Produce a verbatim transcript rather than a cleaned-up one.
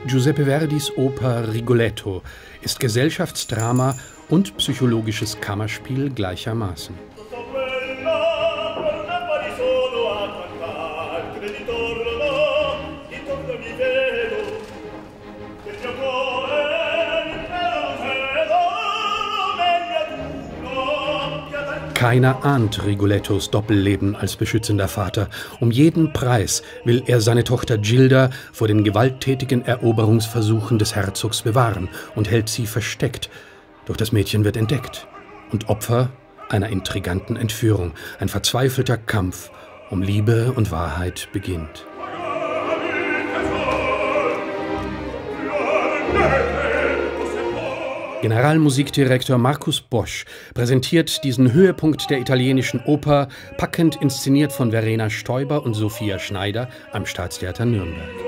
Giuseppe Verdis Oper Rigoletto ist Gesellschaftsdrama und psychologisches Kammerspiel gleichermaßen. Keiner ahnt Rigolettos Doppelleben als beschützender Vater. Um jeden Preis will er seine Tochter Gilda vor den gewalttätigen Eroberungsversuchen des Herzogs bewahren und hält sie versteckt. Doch das Mädchen wird entdeckt und Opfer einer intriganten Entführung. Ein verzweifelter Kampf um Liebe und Wahrheit beginnt. Generalmusikdirektor Markus Bosch präsentiert diesen Höhepunkt der italienischen Oper, packend inszeniert von Verena Stoiber und Sophia Schneider am Staatstheater Nürnberg.